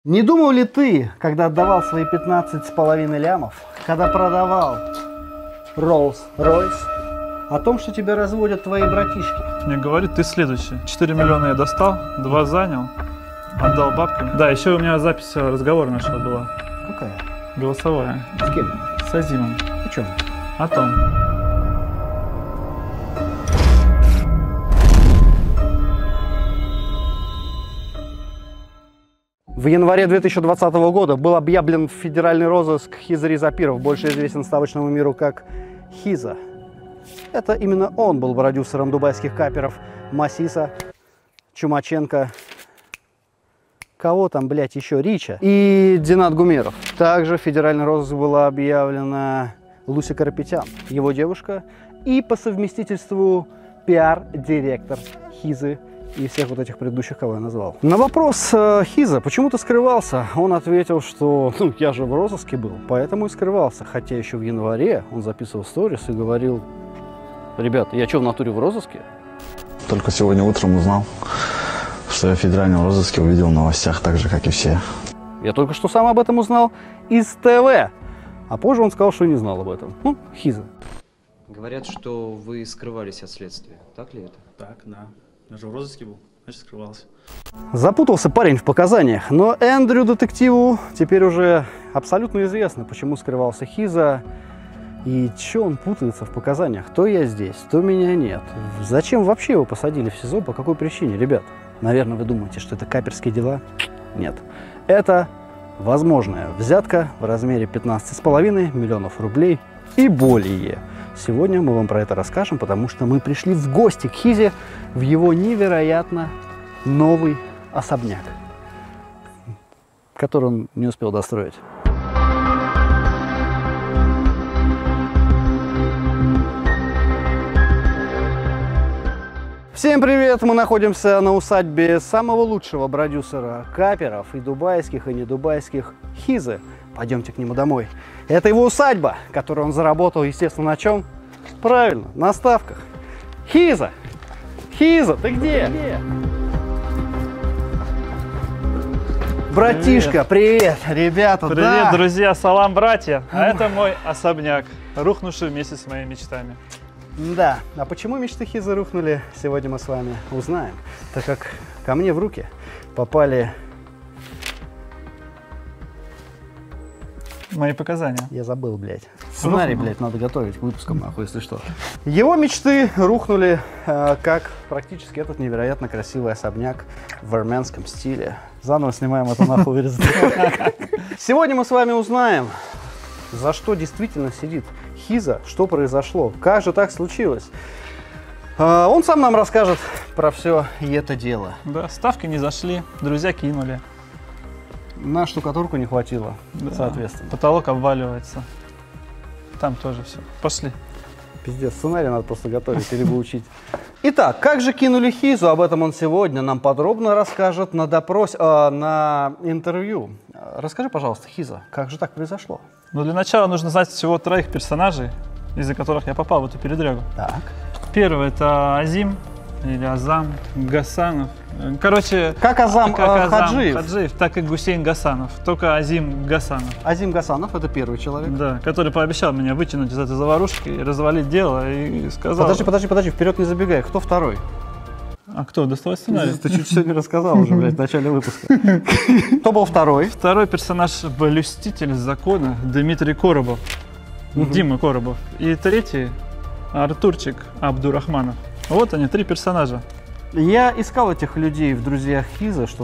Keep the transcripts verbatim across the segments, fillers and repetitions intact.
Не думал ли ты, когда отдавал свои пятнадцать с половиной лямов, когда продавал Rolls-Royce, о том, что тебя разводят твои братишки? Мне говорит, ты следующий. четыре миллиона я достал, два занял, отдал бабкам. Да, еще у меня запись разговора нашего была. Какая? Голосовая. С кем? С Азимом. О чем? О том. В январе две тысячи двадцатого года был объявлен федеральный розыск Хиза Запиров, больше известен ставочному миру как Хиза. Это именно он был продюсером дубайских каперов Масиса, Чумаченко, кого там, блядь, еще, Рича и Динат Гумеров. Также в федеральный розыск была объявлена Луся Карапетян, его девушка, и по совместительству пиар-директор Хизы и всех вот этих предыдущих, кого я назвал. На вопрос э, Хиза, почему ты скрывался, он ответил, что ну, я же в розыске был, поэтому и скрывался. Хотя еще в январе он записывал сторис и говорил: ребят, я что, в натуре в розыске? Только сегодня утром узнал, что я в федеральном розыске, увидел в новостях так же, как и все. Я только что сам об этом узнал из ТВ. А позже он сказал, что не знал об этом. Ну, Хиза. Говорят, что вы скрывались от следствия. Так ли это? Так, да. Я же в розыске был, значит скрывался. Запутался парень в показаниях, но Эндрю детективу теперь уже абсолютно известно, почему скрывался Хиза и че он путается в показаниях. То я здесь, то меня нет. Зачем вообще его посадили в СИЗО, по какой причине, ребят? Наверное, вы думаете, что это каперские дела? Нет. Это возможная взятка в размере пятнадцати с половиной миллионов рублей и более. Сегодня мы вам про это расскажем, потому что мы пришли в гости к Хизе в его невероятно новый особняк, который он не успел достроить. Всем привет! Мы находимся на усадьбе самого лучшего продюсера каперов и дубайских, и недубайских Хизы. Пойдемте к нему домой. Это его усадьба, которую он заработал, естественно, на чем? Правильно, на ставках. Хиза! Хиза, ты где? Ты где? Братишка, привет! Привет, ребята, Привет, да. друзья, салам, братья! А это мой особняк, рухнувший вместе с моими мечтами. Да, а почему мечты Хизы рухнули, сегодня мы с вами узнаем, так как ко мне в руки попали... Мои показания. Я забыл, блядь. Сценарий, блядь, надо готовить к выпускам, нахуй, если что. Его мечты рухнули, э, как практически этот невероятно красивый особняк в армянском стиле. Заново снимаем это, нахуй, вырезать. Сегодня мы с вами узнаем, за что действительно сидит Хиза, что произошло, как же так случилось. Э, он сам нам расскажет про все и это дело. Да, ставки не зашли, друзья кинули. На штукатурку не хватило, Да. соответственно. Потолок обваливается. Там тоже все. Пошли. Пиздец, сценарий надо просто готовить, либо учить. Итак, как же кинули Хизу? Об этом он сегодня нам подробно расскажет на допросе, э, на интервью. Расскажи, пожалуйста, Хиза, как же так произошло? Ну, для начала нужно знать всего троих персонажей, из-за которых я попал в эту передрягу. Так. Первый — это Азим, или Азам Гасанов. Короче, Как Азам, как э, Азам Хаджиев. Хаджиев, так и Гусейн Гасанов. Только Азим Гасанов. Азим Гасанов — это первый человек. Да, который пообещал меня вытянуть из этой заварушки и развалить дело, и сказал... Подожди, подожди, подожди, вперед не забегай. Кто второй? А кто? Доставай сценарий. Ты чуть все не рассказал уже, блядь, в начале выпуска. Кто был второй? Второй персонаж — блюститель закона Дмитрий Коробов. Дима Коробов. И третий — Артурчик Абдурахманов. Вот они, три персонажа. Я искал этих людей в друзьях Хиза, чтобы...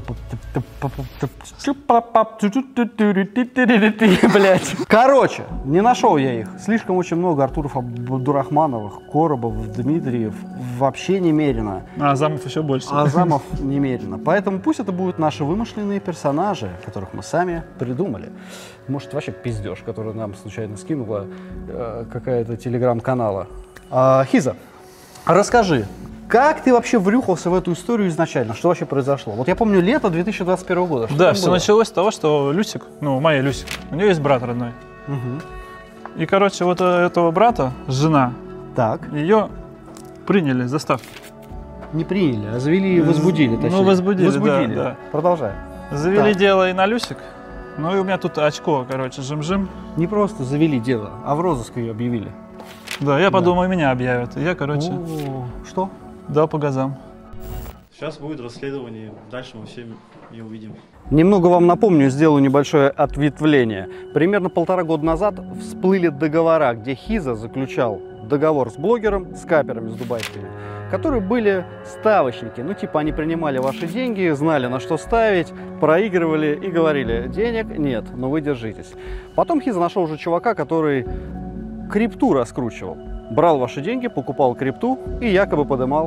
Блять. Короче, не нашел я их. Слишком очень много Артуров Абдурахмановых, Коробов, Дмитриев. Вообще немерено. А Азамов еще больше. Азамов немерено. Поэтому пусть это будут наши вымышленные персонажи, которых мы сами придумали. Может, вообще пиздеж, который нам случайно скинула э, какая-то телеграм-канала. А, Хиза, расскажи, как ты вообще врюхался в эту историю изначально? Что вообще произошло? Вот я помню лето две тысячи двадцать первого года. Что да, там все было? началось с того, что Люсик, ну, моя Люсик, у нее есть брат родной. Угу. И, короче, вот этого брата, жена, Так. ее приняли за ставки. Не приняли, а завели и возбудили. Точнее. Ну, возбудили, возбудили. да, да. Продолжай. Завели Так. дело и на Люсик. Ну и у меня тут очко, короче, жим-жим. Не просто завели дело, а в розыск ее объявили. Да, я подумал, меня объявят. И я, короче, О, что? дал по газам. Сейчас будет расследование, дальше мы все и увидим. Немного вам напомню, сделаю небольшое ответвление. Примерно полтора года назад всплыли договора, где Хиза заключал договор с блогером, с каперами, с дубайскими, которые были ставочники. Ну, типа, они принимали ваши деньги, знали, на что ставить, проигрывали и говорили: денег нет, но вы держитесь. Потом Хиза нашел уже чувака, который крипту раскручивал. Брал ваши деньги, покупал крипту и якобы подымал.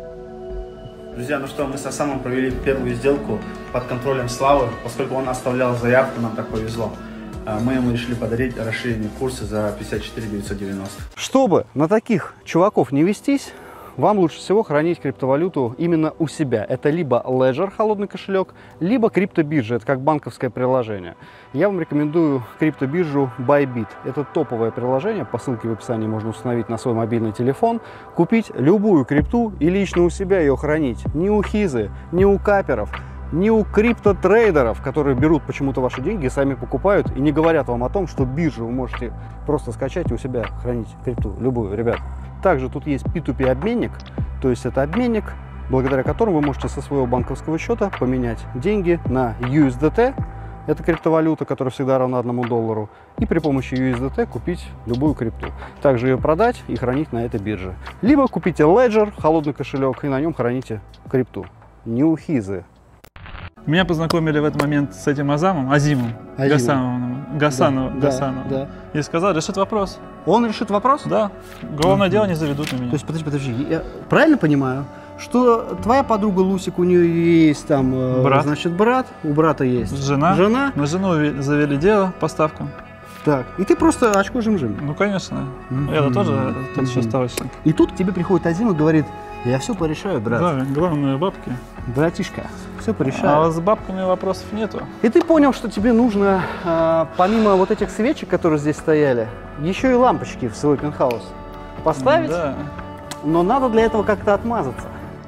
Друзья, ну что, мы со Самом провели первую сделку под контролем Славы. Поскольку он оставлял заявку, нам так повезло. Мы ему решили подарить расширенные курсы за пятьдесят четыре девятьсот девяносто. Чтобы на таких чуваков не вестись, вам лучше всего хранить криптовалюту именно у себя. Это либо Ledger, холодный кошелек, либо криптобиржа, это как банковское приложение. Я вам рекомендую криптобиржу Bybit. Это топовое приложение, по ссылке в описании можно установить на свой мобильный телефон, купить любую крипту и лично у себя ее хранить. Ни у Хизы, ни у каперов, ни у криптотрейдеров, которые берут почему-то ваши деньги и сами покупают и не говорят вам о том, что биржу вы можете просто скачать и у себя хранить крипту, любую, ребят. Также тут есть пи ту пи обменник, то есть это обменник, благодаря которому вы можете со своего банковского счета поменять деньги на ю эс ди ти, это криптовалюта, которая всегда равна одному доллару, и при помощи ю эс ди ти купить любую крипту. Также ее продать и хранить на этой бирже. Либо купите Ledger, холодный кошелек, и на нем храните крипту. Не у Хизы. Меня познакомили в этот момент с этим Азамом, Азимом, Азимом. Гасановым, Гасановым, Да, Гасановым. да. И сказал, решит вопрос. Он решит вопрос? Да, главное дело не заведут на меня. То есть, подожди, подожди, я правильно понимаю, что твоя подруга Лусик, у нее есть там, э, Брат. значит, брат, у брата есть Жена. жена, На жену ви- завели дело по ставкам. так, и ты просто очко жим-жим. Ну, конечно. Мгм. Я-то тоже тут еще Мгм. ставочник. И тут к тебе приходит Азим и говорит: я все порешаю, брат, Да, главное бабки. братишка, все А порешаю. вот с бабками вопросов нету. И ты понял, что тебе нужно, э, помимо вот этих свечек, которые здесь стояли, еще и лампочки в свой пентхаус поставить, Да, но надо для этого как-то отмазаться.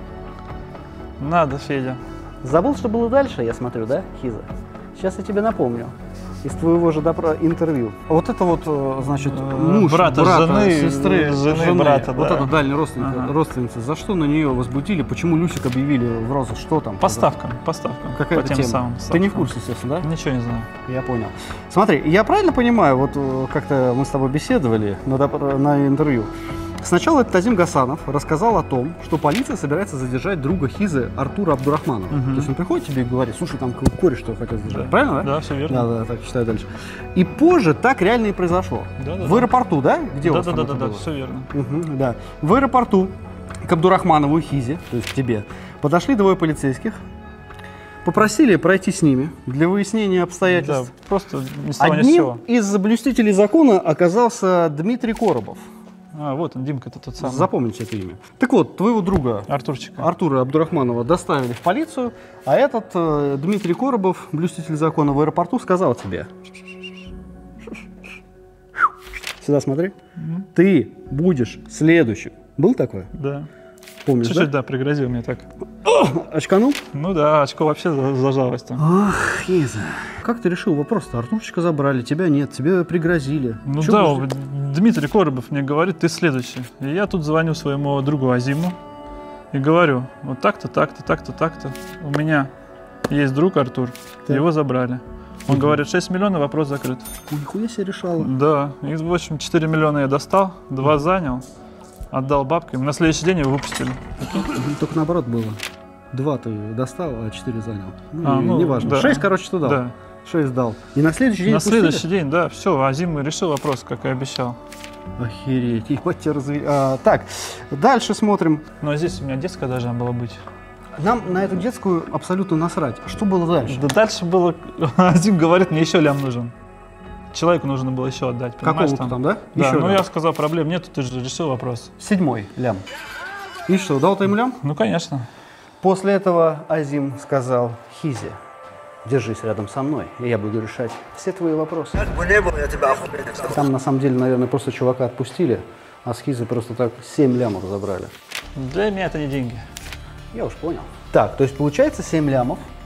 надо, Федя. Забыл, что было дальше, я смотрю, да, Хиза? Сейчас я тебе напомню. Из твоего же допро- интервью. Вот это вот, э, значит, Э, муж брата, жены, сестры, жены брата, вот да. эта дальняя родственница, Ага. родственница. За что на нее возбудили? Почему Люсик объявили в розыск? Что там? По ставкам, по ставкам. Какая по тем тема? самым Ты не в ставкам. курсе, естественно, да? Ничего не знаю. Я понял. Смотри, я правильно понимаю, вот э, как-то мы с тобой беседовали на, доп- на интервью. Сначала этот Азим Гасанов рассказал о том, что полиция собирается задержать друга Хизы Артура Абдурахманова. Мгм. То есть он приходит тебе и говорит: слушай, там кореш что хотел задержать. Правильно, да? Да, все верно. Да, да, так читаю дальше. И позже так реально и произошло. Да, да, в да. аэропорту, да? Где у Да, вас да, там да, это да, да, было? все верно. Мгм, да. В аэропорту к Абдурахманову и Хизе, то есть к тебе, подошли двое полицейских, попросили пройти с ними для выяснения Да, обстоятельств. просто ни с того ни с Одним сего. из блюстителей закона оказался Дмитрий Коробов. А, вот он, Димка, это тот самый. Запомните это имя. Так вот, твоего друга Артурчика. Артура Абдурахманова доставили в полицию, а этот э, Дмитрий Коробов, блюститель закона в аэропорту, сказал тебе: сюда смотри, Мгм. ты будешь следующим. Был такое? Да. Помнишь, Чуть-чуть, да? да, пригрозил мне так. Очканул? Ну да, очко вообще за- зажалось там. Ах, Хиза. Как ты решил вопрос-то? Артурчика забрали, тебя нет, тебе пригрозили. Ну Чё да, вы- вот Дмитрий Коробов мне говорит, ты следующий. И я тут звоню своему другу Азиму и говорю, вот так-то, так-то, так-то, так-то. У меня есть друг Артур, Так. его забрали. Он говорит, шесть миллионов, вопрос закрыт. Нихуя себе решала. Да, и в общем четыре миллиона я достал, два занял, отдал бабкам. На следующий день его выпустили. Только наоборот было. Два ты достал, а четыре занял. Ну, А, и ну, неважно. да. Шесть, короче, ты дал. Да. Шесть дал. И на следующий день На отпустили? следующий день, да, все, Азим решил вопрос, как и обещал. Охереть, ебать тебя развели. А, так, дальше смотрим. Но здесь у меня детская должна была быть. Нам на эту детскую абсолютно насрать. Что было дальше? Да дальше было, Азим говорит, мне еще лям нужен. Человеку нужно было еще отдать, понимаешь? Какого-то там, да? Да, Еще ну лям. я сказал, проблем нет, ты же решил вопрос. Седьмой лям. И что, дал ты ему лям? Ну, конечно. После этого Азим сказал: Хизе, держись рядом со мной, и я буду решать все твои вопросы. Там, на самом деле, наверное, просто чувака отпустили, а с Хизы просто так семь лямов забрали. Для меня это не деньги. Я уж понял. Так, то есть получается семь лямов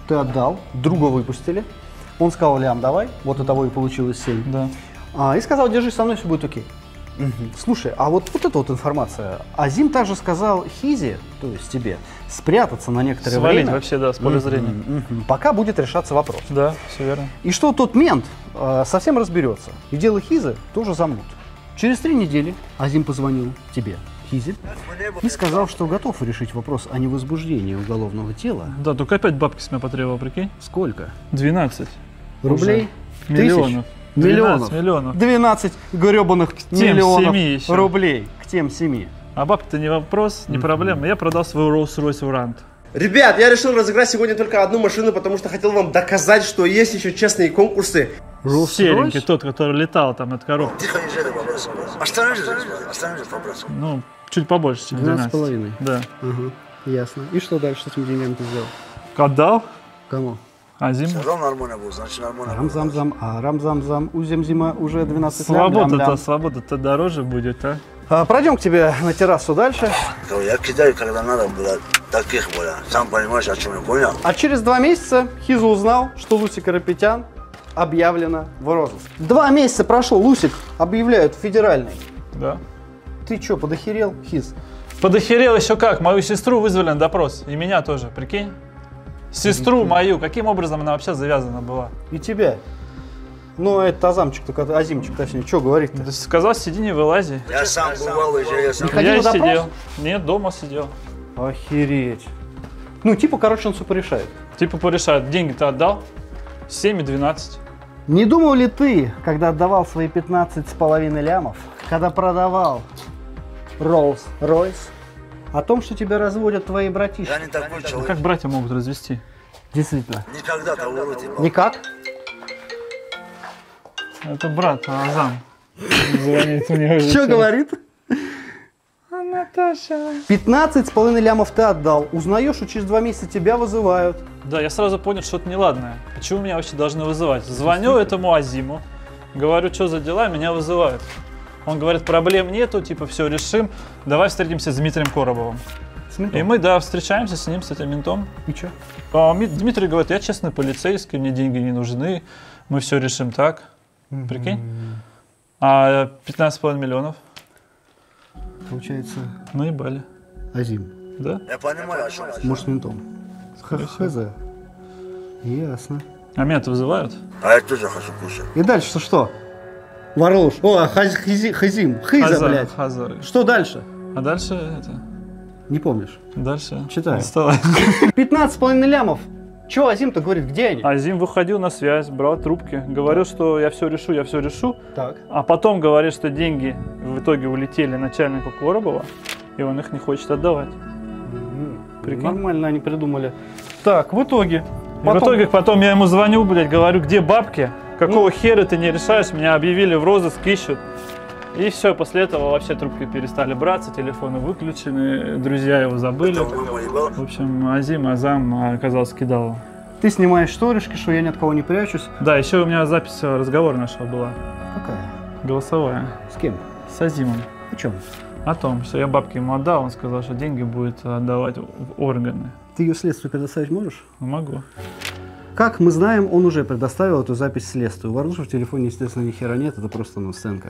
ты отдал, друга выпустили. Он сказал, Лям, давай, вот и того и получилось семь. Да. А, и сказал, держись со мной, все будет окей. Угу. Слушай, а вот, вот эта вот информация. Азим также сказал Хизе, то есть тебе, спрятаться на некоторое Свалить время. вообще, да, с поля зрения. Угу. Пока будет решаться вопрос. Да, все верно. И что тот мент э, совсем разберется. И дело Хизы тоже замнут. Через три недели Азим позвонил тебе, Хизе, и сказал, что готов решить вопрос о невозбуждении уголовного дела. Да, только опять бабки с меня потребовал, прикинь. Сколько? двенадцать. Рублей? Миллионов. Тысяч? Миллионов. миллионов. двенадцать гребаных тем миллионов семи еще. рублей к тем семи. А бабки-то не вопрос, не проблема. Я продал свой Rolls-Royce Урант. Ребят, я решил разыграть сегодня только одну машину, потому что хотел вам доказать, что есть еще честные конкурсы. Серенький, тот, который летал там от коробки. Тихо, не жди вопрос. Остановись, остановись вопрос. Ну, чуть побольше, чем двенадцать с двенадцать. половиной. Да. Угу. Ясно. И что дальше с этими деньгами ты сделал? Отдал Кому? Азим. Сказал нормально был, значит нормально. Рамзам-зам, а рамзам-зам, у зим-зима уже двенадцать лям, Свобода-то, лям-лям. свобода-то дороже будет, а? А, пройдем к тебе на террасу дальше. Я кидаю, когда надо, блядь, таких, блядь. Сам понимаешь, о чем я понял? А через два месяца Хиза узнал, что Лусик Карапетян объявлено в розыск. Два месяца прошло, Лусик объявляют федеральный. Да. Ты что, подохерел, Хиз? Подохерел еще как, мою сестру вызвали на допрос. И меня тоже, прикинь. Сестру мою, каким образом она вообще завязана была? И тебя. Ну, это Азамчик, только Азимчик, точнее, что говорит-то? Да сказал, сиди, не вылази. Я сам бывал уже, я сам... Ходил Я на и допрос? сидел. Нет, дома сидел. Охереть. Ну, типа, короче, он все порешает. Типа порешают, деньги-то отдал? семь и двенадцать. Не думал ли ты, когда отдавал свои пятнадцать с половиной лямов, когда продавал Rolls-Royce, о том, что тебя разводят твои братишки? Я не такой Ну, человек. как братья могут развести? Действительно. Никогда того урода не был. Никак? Это брат Азам. Звонит мне уже. Что говорит? А Наташа. пятнадцать с половиной лямов ты отдал. Узнаешь, что через два месяца тебя вызывают. Да, я сразу понял, что это неладное. Почему меня вообще должны вызывать? Звоню этому Азиму, говорю, что за дела, меня вызывают. Он говорит, проблем нету, типа, все решим, давай встретимся с Дмитрием Коробовым. С ментом. И мы, да, встречаемся с ним, с этим ментом. И что? А Ми- Дмитрий говорит, я честный полицейский, мне деньги не нужны, мы все решим так. Прикинь? А пятнадцать с половиной миллионов Получается, наебали, Азим. да? Я понимаю, о чем я. Может, с ментом. Хз. Ясно. А меня-то вызывают? А я тоже хочу кушать. И дальше что? Варлуш. О, хаз, хизи, Хазим. Хиза, Хазар, блядь. Хазар. Что дальше? А дальше это... Не помнишь. Дальше... Читай. Вставай. пятнадцать с половиной лямов. Че Азим-то говорит, где они? Азим выходил на связь, брал трубки, говорил, что я все решу, я все решу. Так. А потом говорит, что деньги в итоге улетели начальнику Коробова, и он их не хочет отдавать. Прикинь? Нормально они придумали. Так, в итоге. И в итоге потом я ему звоню, блядь, говорю, где бабки? Какого хера ты не решаешь? Меня объявили в розыск, ищут. И все, после этого вообще трубки перестали браться, телефоны выключены, друзья его забыли. В общем, Азим, Азам оказался кидал. Ты снимаешь шторишки, что я ни от кого не прячусь. Да, еще у меня запись разговора нашего была, Какая? голосовая, С кем? с Азимом. О чем? О том, что я бабки ему отдал, он сказал, что деньги будет отдавать в органы. Ты ее следствию предоставить можешь? Ну, могу. Как мы знаем, он уже предоставил эту запись следствию. У Варлуша в телефоне, естественно, ни хера нет, это просто ну, сценка.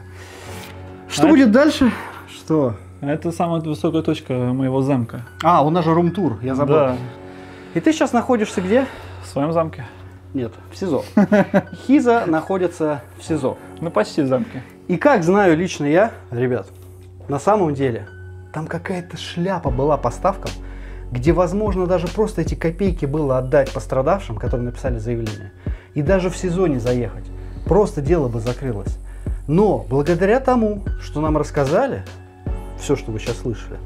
Что А будет дальше? Что? Это самая высокая точка моего замка. А, у нас же рум-тур, я забыл. Да, И ты сейчас находишься где? в своем замке. Нет, в СИЗО. Хиза находится в СИЗО. Ну, почти в замке. И как знаю лично я, ребят, на самом деле, там какая-то шляпа была по ставкам, где, возможно, даже просто эти копейки было отдать пострадавшим, которые написали заявление, и даже в СИЗО не заехать. Просто дело бы закрылось. Но благодаря тому, что нам рассказали, все, что вы сейчас слышали,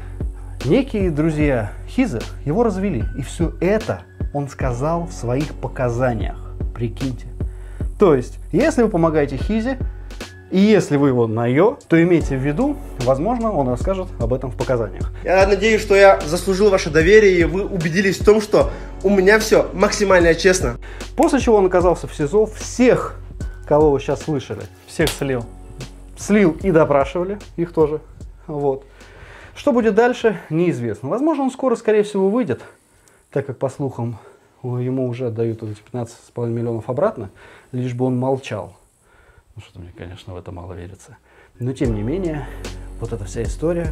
некие друзья Хиза его развели. И все это он сказал в своих показаниях. Прикиньте. То есть, если вы помогаете Хизе, и если вы его на «ё», то имейте в виду, возможно, он расскажет об этом в показаниях. Я надеюсь, что я заслужил ваше доверие, и вы убедились в том, что у меня все максимально честно. После чего он оказался в СИЗО, всех, кого вы сейчас слышали, Всех слил. слил и допрашивали их тоже. Вот. Что будет дальше, неизвестно. Возможно, он скоро, скорее всего, выйдет, так как, по слухам, ему уже отдают вот эти пятнадцать с половиной миллионов обратно, лишь бы он молчал. Ну что-то мне, конечно, в это мало верится. Но тем не менее, вот эта вся история,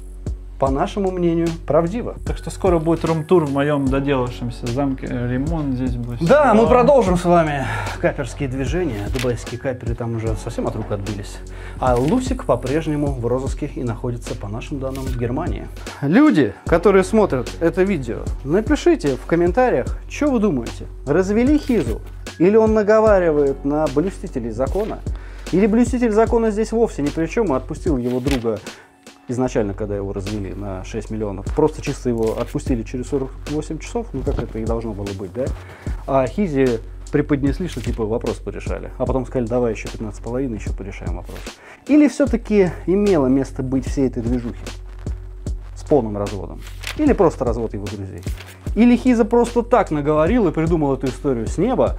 по нашему мнению, правдива. Так что скоро будет рум-тур в моем доделавшемся замке, ремонт здесь будет. Да, мы продолжим с вами каперские движения. Дубайские каперы там уже совсем от рук отбились. А Лусик по-прежнему в розыске и находится, по нашим данным, в Германии. Люди, которые смотрят это видео, напишите в комментариях, что вы думаете. Развели Хизу? Или он наговаривает на блюстителей закона? Или блюститель закона здесь вовсе ни при чем и отпустил его друга изначально, когда его развели на шесть миллионов, просто чисто его отпустили через сорок восемь часов, ну как это и должно было быть, да? А Хизе преподнесли, что типа вопрос порешали, а потом сказали, давай еще пятнадцать с половиной, еще порешаем вопрос. Или все-таки имело место быть всей этой движухи с полным разводом? Или просто развод его друзей? Или Хиза просто так наговорил и придумал эту историю с неба,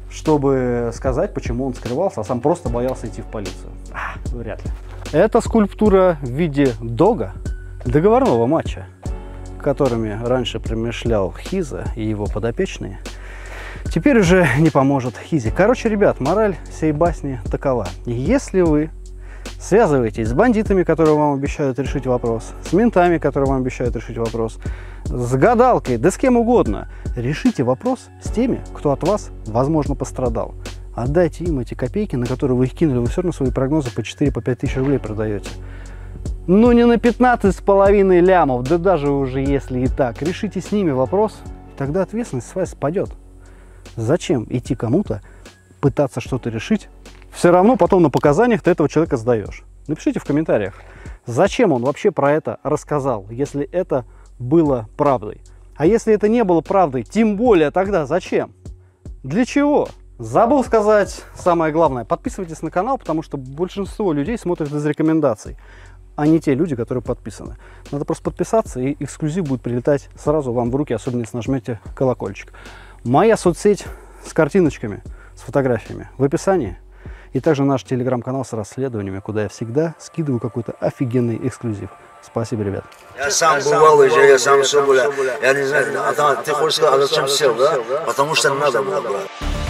чтобы сказать, почему он скрывался, а сам просто боялся идти в полицию? А, вряд ли. Это скульптура в виде дога договорного матча, которыми раньше промышлял Хиза и его подопечные. Теперь уже не поможет Хизе. Короче, ребят, мораль сей басни такова. Если вы связываетесь с бандитами, которые вам обещают решить вопрос, с ментами, которые вам обещают решить вопрос, с гадалкой, да с кем угодно, решите вопрос с теми, кто от вас, возможно, пострадал. Отдайте им эти копейки, на которые вы их кинули, вы все равно свои прогнозы по четыре-пять тысяч рублей продаете. Ну не на пятнадцать с половиной лямов, да даже уже если и так. Решите с ними вопрос, тогда ответственность с вас спадет. Зачем идти кому-то, пытаться что-то решить? Все равно потом на показаниях ты этого человека сдаешь. Напишите в комментариях, зачем он вообще про это рассказал, если это было правдой. А если это не было правдой, тем более тогда зачем? Для чего? Забыл сказать самое главное. Подписывайтесь на канал, потому что большинство людей смотрят из рекомендаций, а не те люди, которые подписаны. Надо просто подписаться, и эксклюзив будет прилетать сразу вам в руки, особенно если нажмете колокольчик. Моя соцсеть с картиночками, с фотографиями в описании. И также наш телеграм-канал с расследованиями, куда я всегда скидываю какой-то офигенный эксклюзив. Спасибо, ребят. Я сам бывал уже, я сам все был. Я не знаю, а ты хочешь сказать, а зачем сел, да? Потому что надо было, брат.